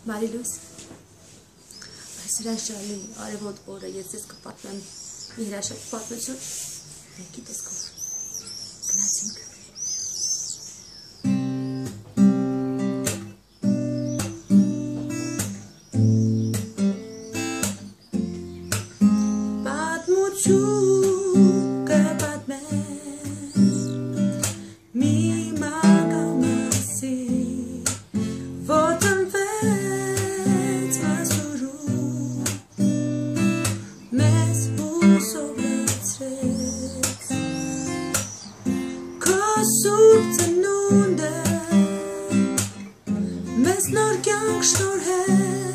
Բարի լույս։ Այս հրաշալի արևոտ օրը ես ձեզ կպատմեմ մի հրաշալի պատմություն մեկի տեսքով։ Գնացինք։ Պատմություն կպատմեմ մի մագալ մասին, որ տնվեց մասուրում, մեզ հուսով լցրեց, քո սուրբ ծնունդը մեզ նոր կյանք շնորհեց,